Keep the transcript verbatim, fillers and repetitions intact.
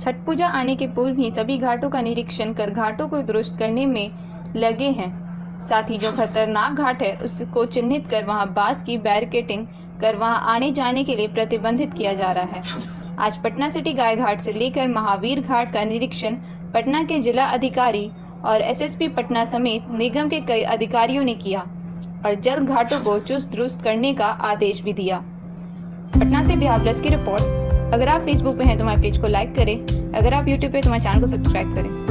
छठ पूजा आने के पूर्व ही सभी घाटों का निरीक्षण कर घाटों को दुरुस्त करने में लगे हैं। साथ ही जो खतरनाक घाट है उसको चिन्हित कर वहां बांस की बैरिकेडिंग कर वहां आने जाने के लिए प्रतिबंधित किया जा रहा है। आज पटना सिटी गाय घाट से लेकर महावीर घाट का निरीक्षण पटना के जिला अधिकारी और एसएसपी पटना समेत निगम के कई अधिकारियों ने किया और जल्द घाटों को चुस्त दुरुस्त करने का आदेश भी दिया। पटना से बिहार प्लस की रिपोर्ट। अगर आप फेसबुक पे हैं तो हमारे पेज को लाइक करें, अगर आप यूट्यूब पे तो हमारे चैनल को सब्सक्राइब करें।